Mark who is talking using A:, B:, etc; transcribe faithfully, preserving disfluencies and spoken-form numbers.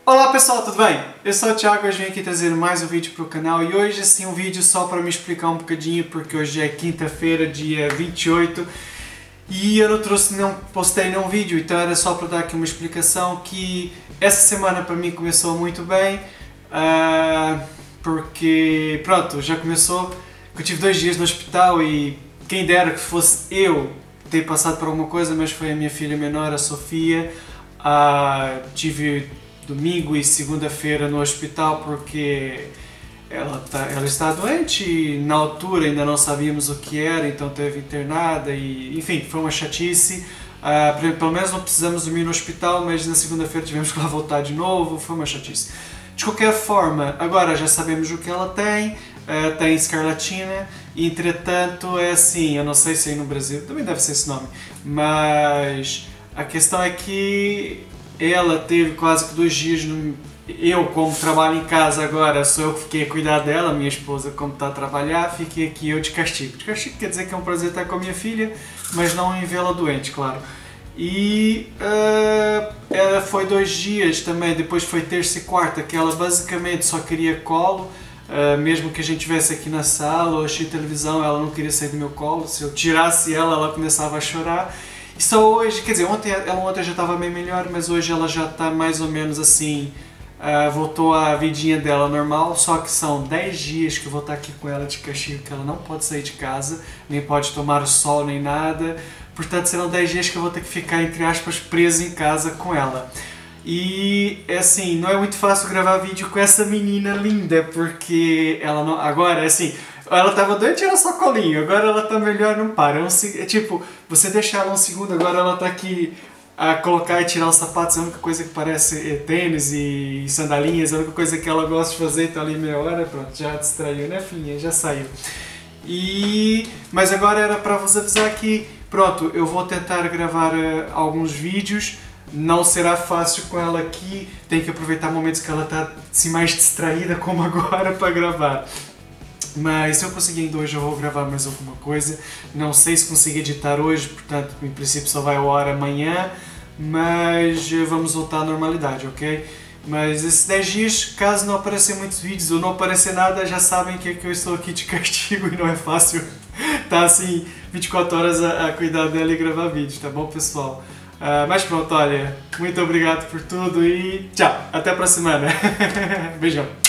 A: Olá pessoal, tudo bem? Eu sou o Thiago, hoje vim aqui trazer mais um vídeo para o canal e hoje assim um vídeo só para me explicar um bocadinho porque hoje é quinta-feira, dia vinte e oito e eu não trouxe, não postei nenhum vídeo, então era só para dar aqui uma explicação que essa semana para mim começou muito bem uh, porque pronto, já começou, eu tive dois dias no hospital e quem dera que fosse eu ter passado por alguma coisa, mas foi a minha filha menor, a Sofia. Uh, tive domingo e segunda-feira no hospital porque ela, tá, ela está doente e na altura ainda não sabíamos o que era, então teve internada e enfim, foi uma chatice. Uh, pelo menos não precisamos dormir no hospital, mas na segunda-feira tivemos que lá voltar de novo, foi uma chatice. De qualquer forma, agora já sabemos o que ela tem, uh, tem escarlatina, e, entretanto é assim, eu não sei se aí no Brasil também deve ser esse nome, mas a questão é que ela teve quase que dois dias, no... eu como trabalho em casa agora, sou eu que fiquei a cuidar dela, minha esposa como está a trabalhar, fiquei aqui eu de castigo. De castigo quer dizer que é um prazer estar com a minha filha, mas não em vê-la doente, claro. E uh, ela foi dois dias também, depois foi terça e quarta, que ela basicamente só queria colo, uh, mesmo que a gente estivesse aqui na sala ou assistir televisão, ela não queria sair do meu colo, se eu tirasse ela, ela começava a chorar. E só hoje, quer dizer, ontem, ela ontem já estava bem melhor, mas hoje ela já está mais ou menos assim, uh, voltou à vidinha dela normal, só que são dez dias que eu vou estar aqui com ela de castigo, que ela não pode sair de casa, nem pode tomar o sol, nem nada, portanto serão dez dias que eu vou ter que ficar, entre aspas, preso em casa com ela. E, é assim, não é muito fácil gravar vídeo com essa menina linda, porque ela não... Agora, é assim... Ela estava doente e era só colinho, agora ela está melhor, não para. É, um, é tipo, você deixa ela um segundo, agora ela está aqui a colocar e tirar os sapatos, é a única coisa que parece é, tênis e sandalinhas, é a única coisa que ela gosta de fazer, está ali meia hora, pronto, já distraiu, né filhinha, já saiu. E... Mas agora era para vos avisar que, pronto, eu vou tentar gravar uh, alguns vídeos, não será fácil com ela aqui, tem que aproveitar momentos que ela está assim, mais distraída como agora para gravar. Mas se eu conseguir ainda hoje eu vou gravar mais alguma coisa, não sei se consigo editar hoje, portanto em princípio só vai ao ar amanhã, mas vamos voltar à normalidade, ok? Mas esses dez dias, caso não aparecer muitos vídeos ou não aparecer nada, já sabem que, é que eu estou aqui de castigo e não é fácil estar assim vinte e quatro horas a, a cuidar dela e gravar vídeos, tá bom pessoal? Uh, mas pronto, olha, muito obrigado por tudo e tchau, até a próxima semana, beijão!